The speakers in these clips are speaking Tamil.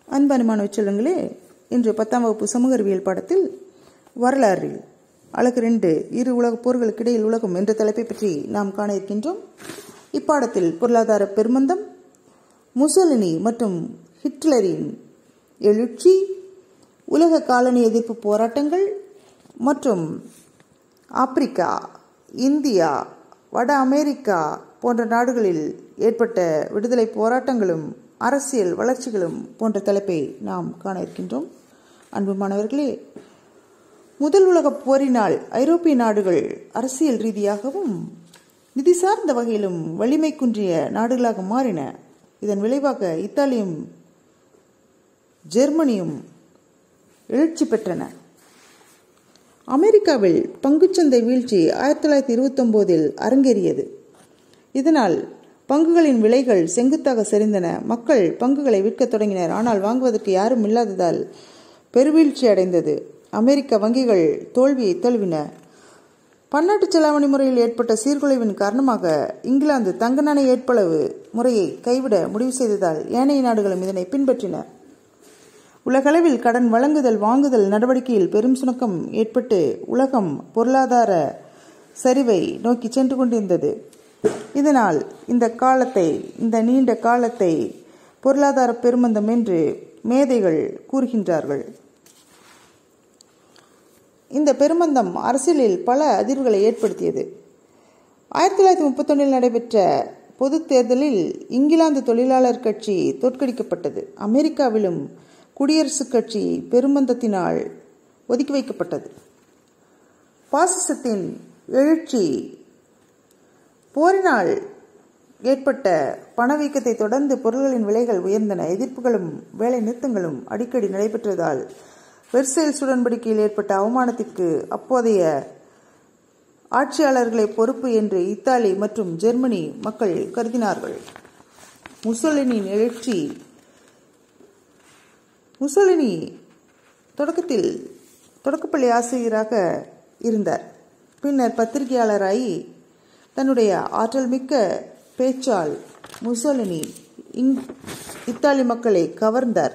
அன்பான மாணவ செல்வங்களே, இன்று 10ஆம் வகுப்பு சமூக அறிவியல் பாடத்தில் வரலாறில் அலகு 2 இரு உலகப் போர்களுக்கு இடையில் உலகம் என்ற தலைப்பை பற்றி நாம் காண இருக்கின்றோம். இப்பாடத்தில் பொருளாதார பெருமந்தம், முசோலினி மற்றும் ஹிட்லரின் எழுச்சி, உலக காலனி எதிர்ப்பு போராட்டங்கள் மற்றும் ஆப்பிரிக்கா, இந்தியா, வட அமெரிக்கா போன்ற நாடுகளில் ஏற்பட்ட விடுதலை போராட்டங்களும் அரசியல் வளர்ச்சிகளும் போன்ற தலைப்பை நாம் காண இருக்கின்றோம். அன்பு மாணவர்களே, முதல் உலகப் போரினால் ஐரோப்பிய நாடுகள் அரசியல் ரீதியாகவும் நிதி சார்ந்த வகையிலும் வலிமை குன்றிய நாடுகளாக மாறின. இதன் விளைவாக இத்தாலியும் ஜெர்மனியும் எழுச்சி பெற்றன. அமெரிக்காவில் பங்குச்சந்தை வீழ்ச்சி 1929 அரங்கேறியது. இதனால் பங்குகளின் விலைகள் செங்குத்தாக சரிந்தன. மக்கள் பங்குகளை விற்க தொடங்கினர். ஆனால் வாங்குவதற்கு யாரும் இல்லாததால் பெருவீழ்ச்சி அடைந்தது. அமெரிக்க வங்கிகள் தோல்வியை தழுவின. பன்னாட்டு செலாவணி முறையில் ஏற்பட்ட சீர்குலைவின் காரணமாக இங்கிலாந்து தங்க நாணய ஏற்பளவு முறையை கைவிட முடிவு செய்ததால் ஏனைய நாடுகளும் இதனை பின்பற்றின. உலகளவில் கடன் வழங்குதல் வாங்குதல் நடவடிக்கையில் பெரும் சுணக்கம் ஏற்பட்டு உலகம் பொருளாதார சரிவை நோக்கி சென்று கொண்டிருந்தது. இதனால் இந்த நீண்ட காலத்தை பொருளாதார பெருமந்தம் என்று மேதைகள் கூறுகின்றார்கள். இந்த பெருமந்தம் அரசியலில் பல அதிர்வுகளை ஏற்படுத்தியது. 1931 நடைபெற்ற பொது தேர்தலில் இங்கிலாந்து தொழிலாளர் கட்சி தோற்கடிக்கப்பட்டது. அமெரிக்காவிலும் குடியரசுக் கட்சி பெருமந்தத்தினால் ஒதுக்கி வைக்கப்பட்டது. பாசிசத்தின் எழுச்சி, போரினால் ஏற்பட்ட பணவீக்கத்தை தொடர்ந்து பொருள்களின் விலைகள் உயர்ந்தன. எதிர்ப்புகளும் வேலை நிறுத்தங்களும் அடிக்கடி நடைபெற்றதால் வெர்சைல்ஸ் உடன்படிக்கையில் ஏற்பட்ட அவமானத்திற்கு அப்போதைய ஆட்சியாளர்களை பொறுப்பு என்று இத்தாலி மற்றும் ஜெர்மனி மக்கள் கருதினார்கள். முசோலினியின் எழுச்சி. முசோலினி தொடக்கத்தில் தொடக்கப்பள்ளி ஆசிரியராக இருந்தார். பின்னர் பத்திரிகையாளராகி தன்னுடைய ஆற்றல் மிக்க பேச்சால் முசோலினி இத்தாலி மக்களை கவர்ந்தார்.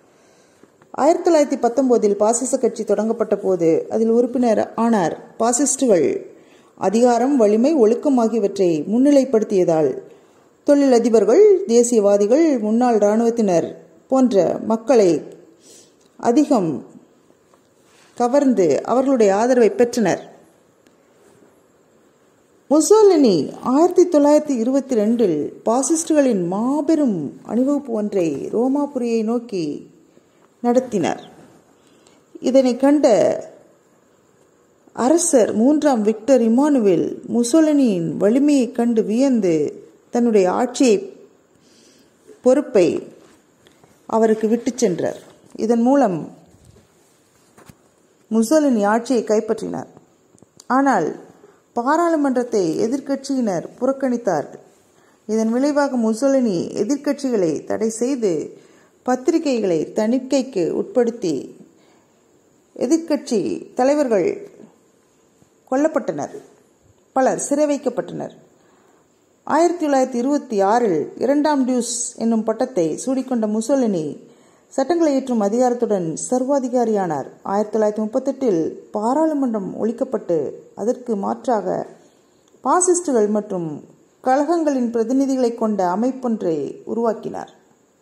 1919 பாசிச கட்சி தொடங்கப்பட்ட போது அதில் உறுப்பினர் ஆனார். பாசிஸ்டுகள் அதிகாரம், வலிமை, ஒழுக்கம் ஆகியவற்றை முன்னிலைப்படுத்தியதால் தொழிலதிபர்கள், தேசியவாதிகள், முன்னாள் இராணுவத்தினர் போன்ற மக்களை அதிகம் கவர்ந்து அவர்களுடைய ஆதரவை பெற்றனர். முசோலினி 1922 பாசிஸ்டுகளின் மாபெரும் அணிவகுப்பு ஒன்றை ரோமாபுரியை நோக்கி நடத்தினார். இதனை கண்ட அரசர் 3ஆம் விக்டர் இமானுவேல் முசோலினியின் வலிமையை கண்டு வியந்து தன்னுடைய ஆட்சியை பொறுப்பை அவருக்கு விட்டு சென்றார். இதன் மூலம் முசோலினி ஆட்சியை கைப்பற்றினார். ஆனால் பாராளுமன்றத்தை எதிர்க்கட்சியினர் புறக்கணித்தார்கள். இதன் விளைவாக முசோலினி எதிர்க்கட்சிகளை தடை செய்து பத்திரிகைகளை தணிக்கைக்கு உட்படுத்தி எதிர்க்கட்சி தலைவர்கள் கொல்லப்பட்டனர். பலர் சிறை வைக்கப்பட்டனர். 1926 2ஆம் டியூஸ் என்னும் பட்டத்தை சூடிக்கொண்ட முசோலினி சட்டங்களை இயற்றும் அதிகாரத்துடன் சர்வாதிகாரியானார். 1938 பாராளுமன்றம் ஒழிக்கப்பட்டு அதற்கு மாற்றாக பாசிஸ்டுகள் மற்றும் கழகங்களின் பிரதிநிதிகளை கொண்ட அமைப்பொன்றை உருவாக்கினார்.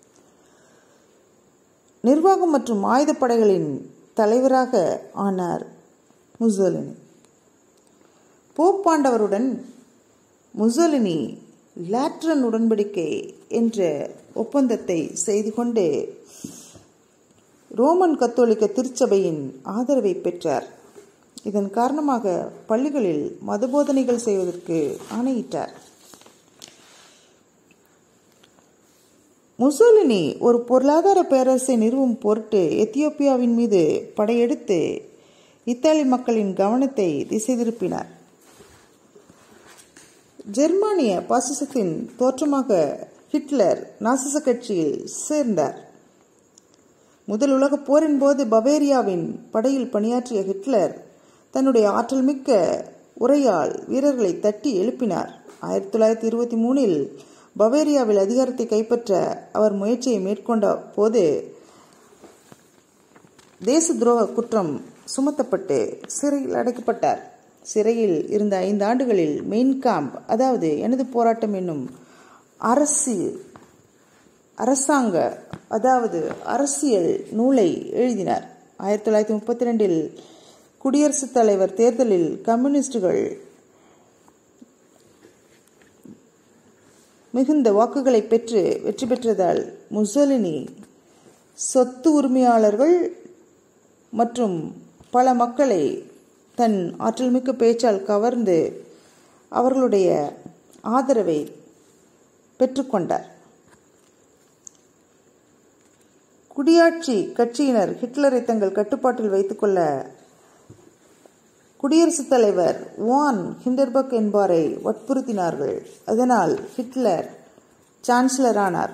நிர்வாகம் மற்றும் ஆயுதப்படைகளின் தலைவராக ஆனார் முசோலினி. போப்பாண்டவருடன் முசோலினி லாட்ரன் உடன்படிக்கை என்ற ஒப்பந்தத்தை செய்து கொண்டு ரோமன் கத்தோலிக்க திருச்சபையின் ஆதரவை பெற்றார். இதன் காரணமாக பள்ளிகளில் மதபோதனைகள் செய்வதற்கு ஆணையிட்டார். முசோலினி ஒரு பொருளாதார பேரரசை நிறுவும் பொருட்டு எத்தியோப்பியாவின் மீது படையெடுத்து இத்தாலி மக்களின் கவனத்தை திசை திருப்பினார். ஜெர்மானிய பாசிசத்தின் தோற்றமாக ஹிட்லர் நாசிச கட்சியில் சேர்ந்தார். முதல் உலகப் போரின் போது பவேரியாவின் படையில் பணியாற்றிய ஹிட்லர் தன்னுடைய ஆற்றல் மிக்க உரையால் வீரர்களை தட்டி எழுப்பினார். 1923 பவேரியாவில் அதிகாரத்தை கைப்பற்ற அவர் முயற்சியை மேற்கொண்ட போது தேச துரோக குற்றம் சுமத்தப்பட்டு சிறையில் அடைக்கப்பட்டார். சிறையில் இருந்த 5 ஆண்டுகளில் மெயின் கேம்ப், அதாவது எனது போராட்டம் என்னும் அரசாங்க அதாவது அரசியல் நூலை எழுதினார். 1932 குடியரசுத் தலைவர் தேர்தலில் கம்யூனிஸ்டுகள் மிகுந்த வாக்குகளை பெற்று வெற்றி பெற்றதால் முசோலினி சொத்து உரிமையாளர்கள் மற்றும் பல மக்களை தன் ஆற்றல்மிக்க பேச்சால் கவர்ந்து அவர்களுடைய ஆதரவை பெற்றுக்கொண்டார். குடியாட்சி கட்சியினர் ஹிட்லரை தங்கள் கட்டுப்பாட்டில் வைத்துக்கொள்ள குடியரசுத் தலைவர் வான் ஹிண்டன்பர்க் என்பவரை வற்புறுத்தினார்கள். அதனால் ஹிட்லர் சான்சலர் ஆனார்.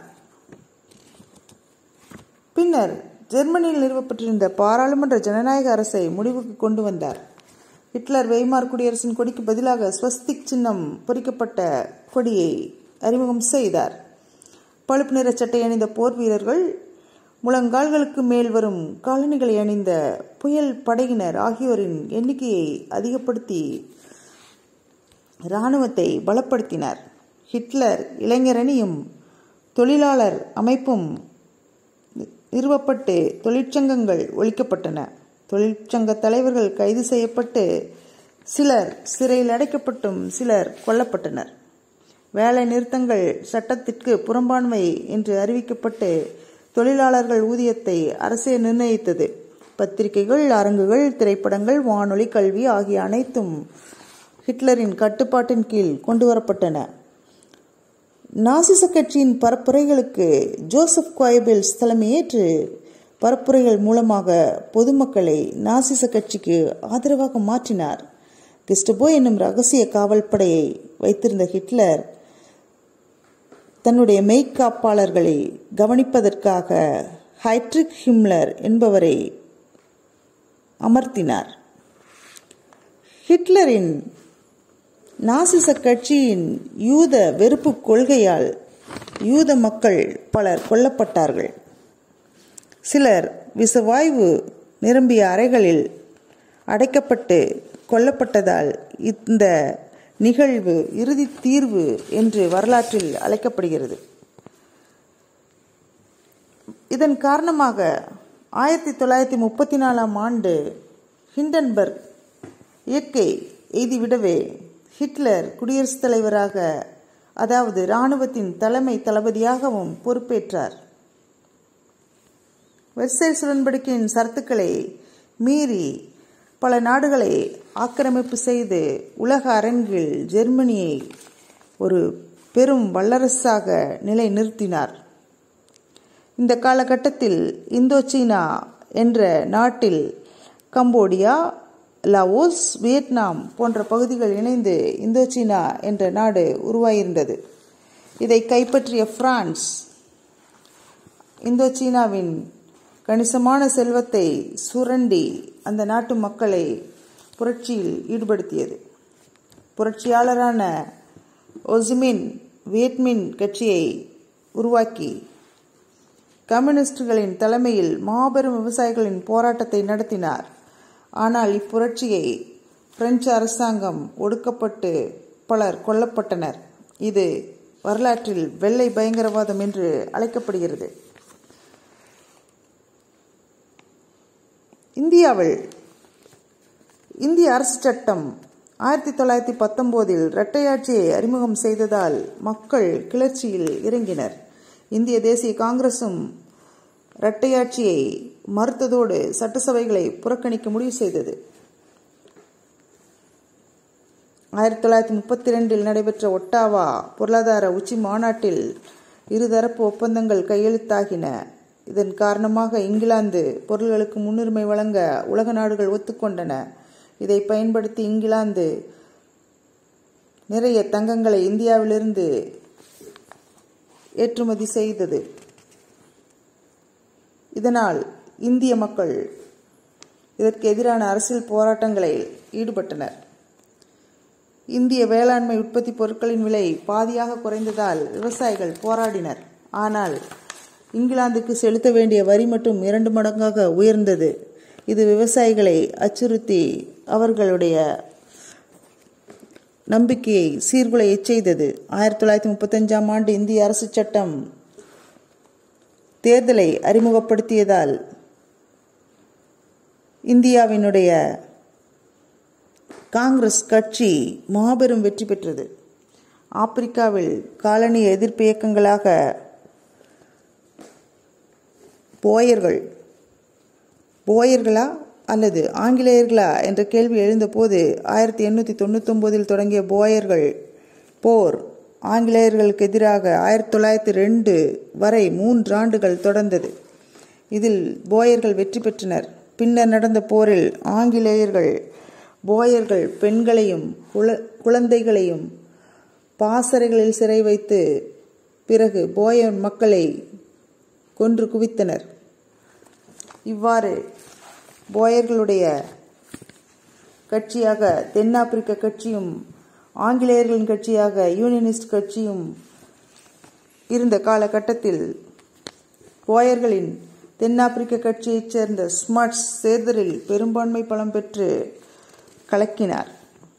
பின்னர் ஜெர்மனியில் நிறுவப்பட்டிருந்த பாராளுமன்ற ஜனநாயக அரசை முடிவுக்கு கொண்டு வந்தார். ஹிட்லர் வெய்மார் குடியரசின் கொடிக்கு பதிலாக ஸ்வஸ்திக் சின்னம் பொறிக்கப்பட்ட கொடியை அறிமுகம் செய்தார். பழுப்பு நிற சட்டை அணிந்த போர் வீரர்கள், முழங்கால்களுக்கு மேல் வரும் காலணிகளை அணிந்த புயல் படையினர் ஆகியோரின் எண்ணிக்கையை அதிகப்படுத்தி இராணுவத்தை பலப்படுத்தினார். ஹிட்லர் இளைஞரணியும் தொழிலாளர் அமைப்பும் நிறுவப்பட்டு தொழிற்சங்கங்கள் ஒழிக்கப்பட்டன. தொழிற்சங்க தலைவர்கள் கைது செய்யப்பட்டு சிலர் சிறையில் அடைக்கப்பட்டும் சிலர் கொல்லப்பட்டனர். வேலை நிறுத்தங்கள் சட்டத்திற்கு புறம்பான்மை என்று அறிவிக்கப்பட்டு தொழிலாளர்கள் ஊதியத்தை அரசே நிர்ணயித்தது. பத்திரிகைகள், அரங்குகள், திரைப்படங்கள், வானொலி, கல்வி ஆகிய அனைத்தும் ஹிட்லரின் கட்டுப்பாட்டின் கீழ் கொண்டுவரப்பட்டன. நாசிச கட்சியின் பரப்புரைகளுக்கு ஜோசப் கோயபெல்ஸ் தலைமையேற்று பரப்புரைகள் மூலமாக பொதுமக்களை நாசிச கட்சிக்கு ஆதரவாக மாற்றினார். கெஸ்டபோ என்னும் ரகசிய காவல் படையை வைத்திருந்த ஹிட்லர் தன்னுடைய மெய்காப்பாளர்களை கவனிப்பதற்காக ஹைட்ரிக் ஹிம்லர் என்பவரை அமர்த்தினார். ஹிட்லரின் நாசிச கட்சியின் யூத வெறுப்பு கொள்கையால் யூத மக்கள் பலர் கொல்லப்பட்டார்கள். சிலர் விஷவாயு நிரம்பிய அறைகளில் அடைக்கப்பட்டு கொல்லப்பட்டதால் இந்த நிகழ்வு இறுதி தீர்வு என்று வரலாற்றில் அழைக்கப்படுகிறது. இதன் காரணமாக 1934 ஆண்டு ஹிண்டன்பர்க் இயற்கை எய்திவிடவே ஹிட்லர் குடியரசுத் தலைவராக, அதாவது இராணுவத்தின் தலைமை தளபதியாகவும் பொறுப்பேற்றார். வெர்சைல்ஸ் உடன்படிக்கையின் சரத்துக்களை மீறி பல நாடுகளை ஆக்கிரமிப்பு செய்து உலக அரங்கில் ஜெர்மனியை ஒரு பெரும் வல்லரசாக நிலைநிறுத்தினார். இந்த காலகட்டத்தில் இந்தோசீனா என்ற நாட்டில் கம்போடியா, லாவோஸ், வியட்நாம் போன்ற பகுதிகள் இணைந்து இந்தோசீனா என்ற நாடு உருவாயிருந்தது. இதை கைப்பற்றிய பிரான்ஸ் இந்தோசீனாவின் கணிசமான செல்வத்தை சுரண்டி அந்த நாட்டு மக்களை புரட்சியில் ஈடுபடுத்தியது. புரட்சியாளரான ஓசிமின் வியட்மின் கட்சியை உருவாக்கி கம்யூனிஸ்டுகளின் தலைமையில் மாபெரும் விவசாயிகளின் போராட்டத்தை நடத்தினார். ஆனால் இப்புரட்சியை பிரெஞ்சு அரசாங்கம் ஒடுக்கப்பட்டு பலர் கொல்லப்பட்டனர். இது வரலாற்றில் வெள்ளை பயங்கரவாதம் என்று அழைக்கப்படுகிறது. இந்தியாவில் இந்திய அரசு சட்டம் 1919 இரட்டையாட்சியை அறிமுகம் செய்ததால் மக்கள் கிளர்ச்சியில் இறங்கினர். இந்திய தேசிய காங்கிரசும் இரட்டையாட்சியை மறுத்ததோடு சட்டசபைகளை புறக்கணிக்க முடிவு செய்தது. 1932 நடைபெற்ற ஒட்டாவா பொருளாதார உச்சி மாநாட்டில் இருதரப்பு ஒப்பந்தங்கள் கையெழுத்தாகின. இதன் காரணமாக இங்கிலாந்து பொருள்களுக்கு முன்னுரிமை வழங்க உலக நாடுகள் ஒத்துக்கொண்டன. இதை பயன்படுத்தி இங்கிலாந்து நிறைய தங்கங்களை இந்தியாவிலிருந்து ஏற்றுமதி செய்தது. இதனால் இந்திய மக்கள் இதற்கு எதிரான அரசியல் போராட்டங்களில் ஈடுபட்டனர். இந்திய வேளாண்மை உற்பத்தி பொருட்களின் விலை பாதியாக குறைந்ததால் விவசாயிகள் போராடினர். ஆனால் இங்கிலாந்துக்கு செலுத்த வேண்டிய வரி மட்டும் 2 மடங்காக உயர்ந்தது. இது விவசாயிகளை அச்சுறுத்தி அவர்களுடைய நம்பிக்கையை சீர்குலையச் செய்தது. 1935ஆம் ஆண்டு இந்திய அரசு சட்டம் தேர்தலை அறிமுகப்படுத்தியதால் இந்தியாவினுடைய காங்கிரஸ் கட்சி மாபெரும் வெற்றி பெற்றது. ஆப்பிரிக்காவில் காலனிய எதிர்ப்பு இயக்கங்களாக போயர்களா அல்லது ஆங்கிலேயர்களா என்ற கேள்வி எழுந்தபோது 1899 தொடங்கிய போயர்கள் போர் ஆங்கிலேயர்களுக்கு எதிராக 1902 வரை 3 ஆண்டுகள் தொடர்ந்தது. இதில் போயர்கள் வெற்றி பெற்றனர். பின்னர் நடந்த போரில் ஆங்கிலேயர்கள் போயர்கள் பெண்களையும் குழந்தைகளையும் பாசறைகளில் சிறை வைத்து பிறகு போயர் மக்களை கொன்று குவித்தனர். இவ்வாறு போயர்களுடைய கட்சியாக தென்னாப்பிரிக்க கட்சியும் ஆங்கிலேயர்களின் கட்சியாக யூனியனிஸ்ட் கட்சியும் இருந்த காலகட்டத்தில் போயர்களின் தென்னாப்பிரிக்க கட்சியைச் சேர்ந்த ஸ்மட்ஸ் தேர்தலில் பெரும்பான்மை பலம் பெற்று கலக்கினார்.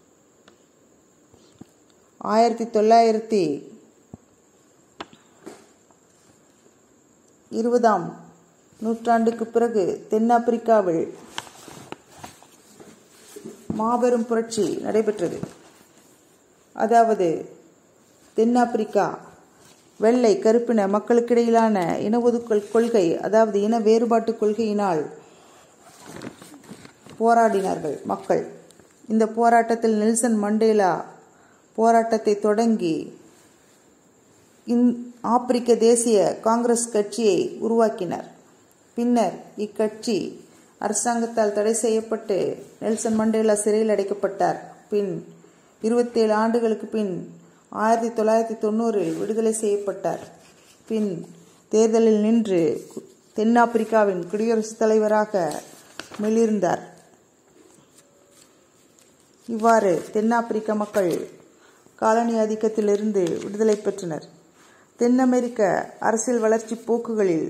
1920ஆம் நூற்றாண்டுக்கு பிறகு தென்னாப்பிரிக்காவில் மாபெரும் புரட்சி நடைபெற்றது. அதாவது தென்னாப்பிரிக்கா வெள்ளை கருப்பின மக்களுக்கிடையிலான இன ஒதுக்கல் கொள்கை, அதாவது இன வேறுபாட்டு கொள்கையினால் போராடினார்கள் மக்கள். இந்த போராட்டத்தில் நெல்சன் மண்டேலா போராட்டத்தை தொடங்கி ஆப்பிரிக்க தேசிய காங்கிரஸ் கட்சியை உருவாக்கினார். பின்னர் இக்கட்சி அரசாங்கத்தால் தடை செய்யப்பட்டு நெல்சன் மண்டேலா சிறையில் அடைக்கப்பட்டார். பின் 27 ஆண்டுகளுக்கு பின் 1990 விடுதலை செய்யப்பட்டார். பின் தேர்தலில் நின்று தென்னாப்பிரிக்காவின் குடியரசுத் தலைவராக மிளிர்ந்தார். இவ்வாறு தென்னாப்பிரிக்க மக்கள் காலனி ஆதிக்கத்திலிருந்து விடுதலை பெற்றனர். தென் அமெரிக்க அரசியல் வளர்ச்சி போக்குகளில்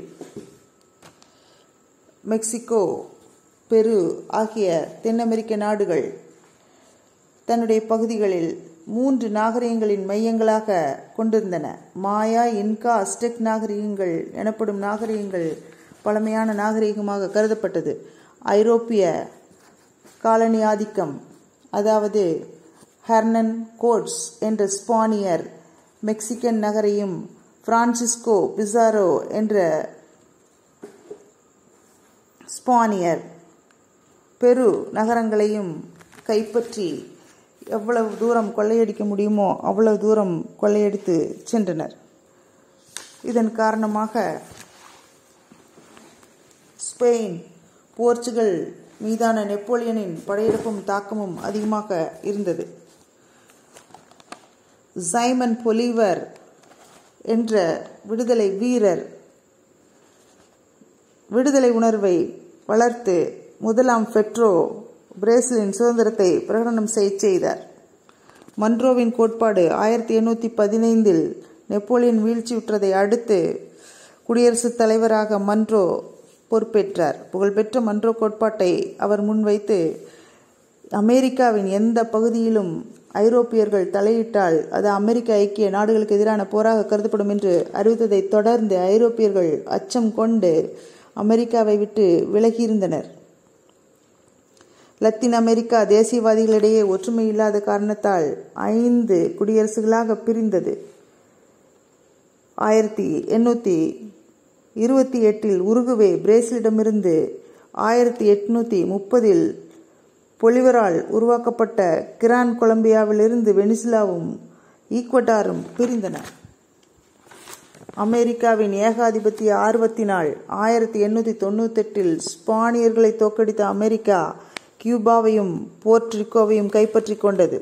மெக்சிகோ, பெரு ஆகிய தென் அமெரிக்க நாடுகள் தன்னுடைய பகுதிகளில் 3 நாகரிகங்களின் மையங்களாக கொண்டிருந்தன. மாயா, இன்கா, அஸ்டெக் நாகரிகங்கள் எனப்படும் நாகரிகங்கள் பழமையான நாகரிகமாக கருதப்பட்டது. ஐரோப்பிய காலனி ஆதிக்கம், அதாவது ஹெர்னன் கோட்ஸ் என்ற ஸ்பானியர் மெக்சிகன் நகரையும் பிரான்சிஸ்கோ பிசாரோ என்ற ஸ்பானியர் பெரு நகரங்களையும் கைப்பற்றி எவ்வளவு தூரம் கொள்ளையடிக்க முடியுமோ அவ்வளவு தூரம் கொள்ளையடித்து சென்றனர். இதன் காரணமாக ஸ்பெயின், போர்ச்சுகல் மீதான நெப்போலியனின் படையெடுப்பும் தாக்கமும் அதிகமாக இருந்தது. சைமன் பொலிவர் என்ற விடுதலை வீரர் விடுதலை உணர்வை வளர்த்து முதலாம் பெட்ரோ பிரேசிலின் சுதந்திரத்தை பிரகடனம் செய்தார். மன்ரோவின் கோட்பாடு 1815 நெப்போலியன் வீழ்ச்சியுற்றதை அடுத்து குடியரசுத் தலைவராக மன்றோ பொறுப்பேற்றார். புகழ்பெற்ற மன்றோ கோட்பாட்டை அவர் முன்வைத்து அமெரிக்காவின் எந்த பகுதியிலும் ஐரோப்பியர்கள் தலையிட்டால் அது அமெரிக்க ஐக்கிய நாடுகளுக்கு எதிரான போராக கருதப்படும் என்று அறிவித்ததை தொடர்ந்து ஐரோப்பியர்கள் அச்சம் கொண்டு அமெரிக்காவை விட்டு விலகியிருந்தனர். லத்தீன் அமெரிக்கா தேசியவாதிகளிடையே ஒற்றுமை இல்லாத காரணத்தால் 5 குடியரசுகளாக பிரிந்தது. 1828 உருகுவே பிரேசிலிடமிருந்து 1830 பொலிவரால் உருவாக்கப்பட்ட கிரான் கொலம்பியாவிலிருந்து வெனிசுலாவும் ஈக்வடாரும் பிரிந்தன. அமெரிக்காவின் ஏகாதிபத்திய ஆர்வத்தினால் 1898 ஸ்பானியர்களை தோற்கடித்த அமெரிக்கா கியூபாவையும் போர்ட்ரிக்கோவையும் கைப்பற்றி கொண்டது.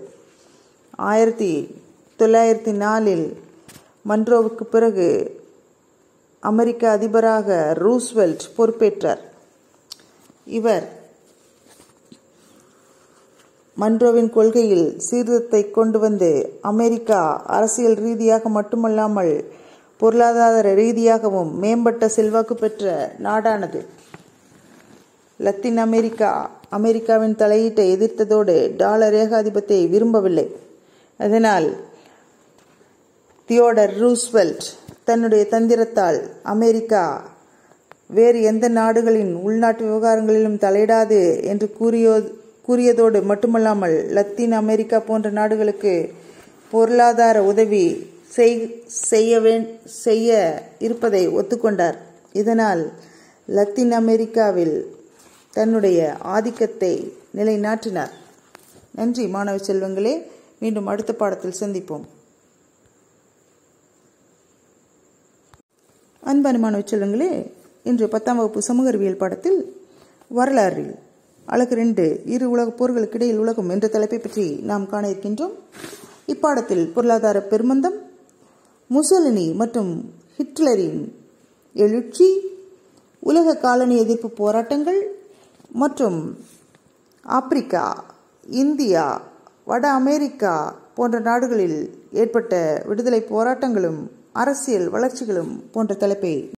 1904 மன்ரோவுக்கு பிறகு அமெரிக்க அதிபராக ரூஸ்வெல்ட் பொறுப்பேற்றார். இவர் மன்ரோவின் கொள்கையில் சீர்திருத்தத்தை கொண்டு வந்து அமெரிக்கா அரசியல் ரீதியாக மட்டுமல்லாமல் பொருளாதார ரீதியாகவும் மேம்பட்ட செல்வாக்கு பெற்ற நாடானது. லத்தீன் அமெரிக்காவின் தலையீட்டை எதிர்த்ததோடு டாலர் ஏகாதிபத்தை விரும்பவில்லை. அதனால் தியோடர் ரூஸ்வெல்ட் தன்னுடைய தந்திரத்தால் அமெரிக்கா வேறு எந்த நாடுகளின் உள்நாட்டு விவகாரங்களிலும் தலையிடாது என்று கூறியதோடு மட்டுமல்லாமல் லத்தீன் அமெரிக்கா போன்ற நாடுகளுக்கு பொருளாதார உதவி செய்ய இருப்பதை ஒத்துக்கொண்டார். இதனால் லத்தீன் அமெரிக்காவில் தன்னுடைய ஆதிக்கத்தை நிலைநாட்டினார். நன்றி மாணவ செல்வங்களே. மீண்டும் அடுத்த பாடத்தில் சந்திப்போம். அன்பான மாணவ செல்வங்களே, இன்று 10ஆம் வகுப்பு சமூக அறிவியல் பாடத்தில் வரலாறில் அலகு 2 இரு உலகப் போர்களுக்கு இடையில் உலகம் என்ற தலைப்பை பற்றி நாம் காண இருக்கின்றோம். இப்பாடத்தில் பொருளாதார பெருமந்தம், முசோலினி மற்றும் ஹிட்லரின் எழுச்சி, உலக காலனி எதிர்ப்பு போராட்டங்கள் மற்றும் ஆப்பிரிக்கா, இந்தியா, வட அமெரிக்கா போன்ற நாடுகளில் ஏற்பட்ட விடுதலை போராட்டங்களும் அரசியல் வளர்ச்சிகளும் போன்ற தலைப்பை